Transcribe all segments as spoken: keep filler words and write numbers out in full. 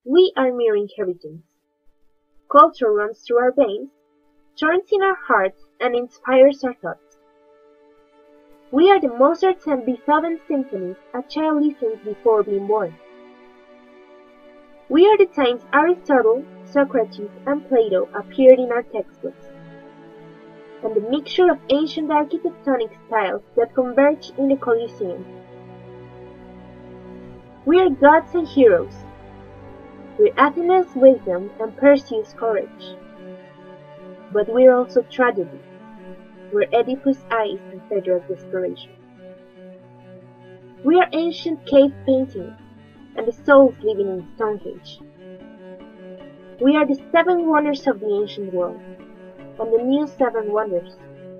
We are mere inheritance. Culture runs through our veins, turns in our hearts, and inspires our thoughts. We are the Mozart and Beethoven symphonies a child listens before being born. We are the times Aristotle, Socrates, and Plato appeared in our textbooks, and the mixture of ancient architectonic styles that converge in the Colosseum. We are gods and heroes. We're Athena's wisdom and Perseus' courage. But we're also tragedy. We're Oedipus' eyes and Phaedra's desperation. We are ancient cave paintings and the souls living in Stonehenge. We are the seven wonders of the ancient world and the new seven wonders.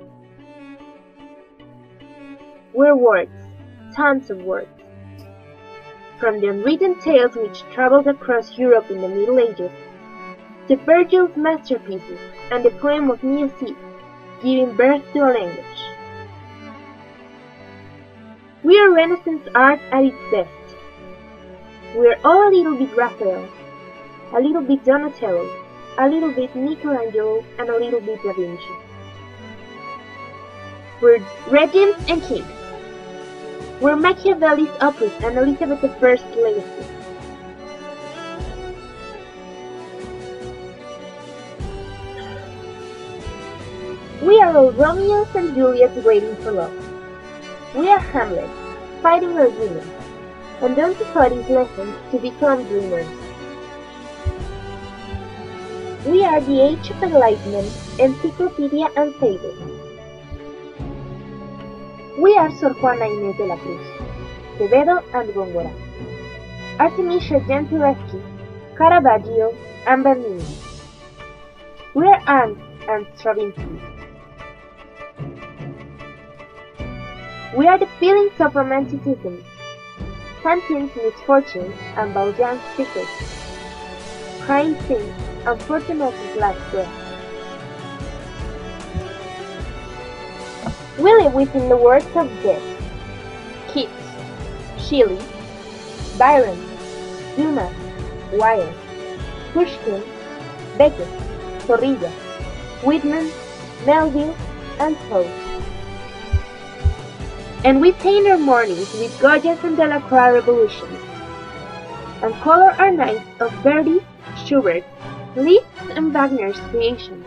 We're words, tons of words. From the unwritten tales which traveled across Europe in the Middle Ages, to Virgil's masterpieces and the poem of Music, giving birth to a language. We are Renaissance art at its best. We are all a little bit Raphael, a little bit Donatello, a little bit Michelangelo, and a little bit Da Vinci. We're regimes and kings. We're Machiavelli's opus and Elizabeth the First's legacy. We are all Romeos and Juliets waiting for love. We are Hamlet, fighting our dreamers, and Don Quixote's lessons to become dreamers. We are the Age of Enlightenment, Encyclopedia and Fable. We are Sor Juana Inés de la Cruz, Quevedo and Góngora, Artemisia Gentileschi, Caravaggio, and Bernini. We are Ants and Stravinsky. We are the feelings of romanticism, Fantine's misfortune and Valjean's secret, crying things and Fortunatus' last breath. We live within the works of Goethe, Keats, Shelley, Byron, Dumas, Wilde, Pushkin, Beckett, Zorrilla, Whitman, Melville, and Poe. And we paint our mornings with Goya's and Delacroix revolutions, and color our nights of Verdi, Schubert, Liszt, and Wagner's creations.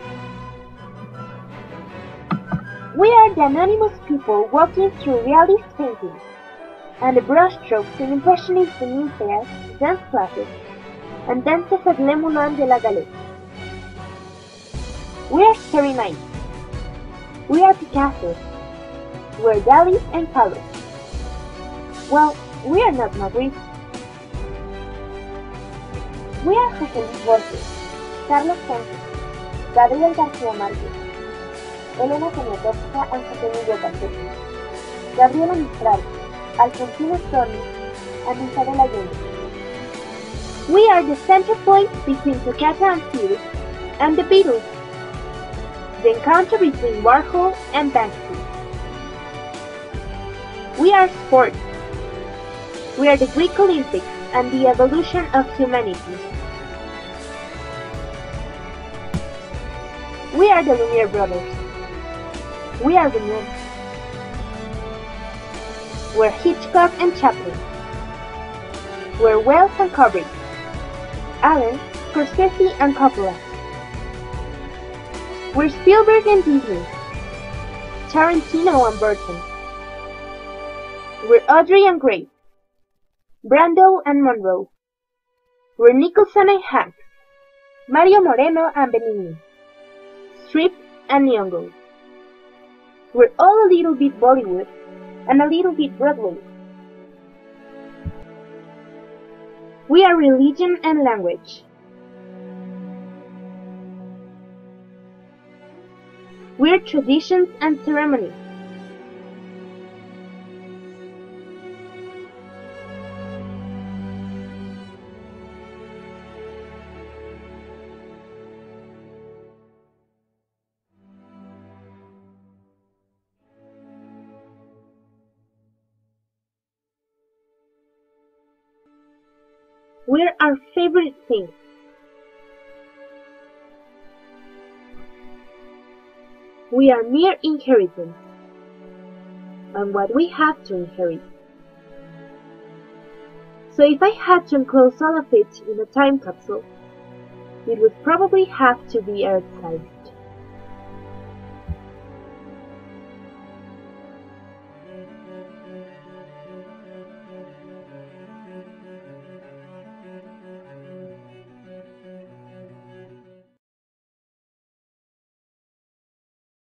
We are the anonymous people walking through realist paintings, and the brushstrokes in Impressionist Venezia's dance classes, and dances at Le Moulin de la Galette. We are Starry Nights. We are Picasso. We are Dali and Kahlo. Well, we are not Magritte. We are José Luis Borges, Carlos Fuentes, Gabriel García Márquez, Elena Poniatowska and José Emilio Pacheco, Gabriela Mistral, Alfonsina Storni, and Isabel Allende. We are the center point between Toccata and Fugue and the Beatles, the encounter between Warhol and Banksy. We are sports. We are the Greek Olympics and the evolution of humanity. We are the Lumiere brothers. We are the moon. We're Hitchcock and Chaplin. We're Wells and Kubrick. Allen, Scorsese and Coppola. We're Spielberg and Disney. Tarantino and Burton. We're Audrey and Grace. Brando and Monroe. We're Nicholson and Hanks. Mario Moreno and Benigni. Streep and Nyong'o. We're all a little bit Bollywood and a little bit Broadway. We are religion and language. We're traditions and ceremonies. We're our favorite thing. We are mere inheritance, and what we have to inherit. So if I had to enclose all of it in a time capsule, it would probably have to be Earth size.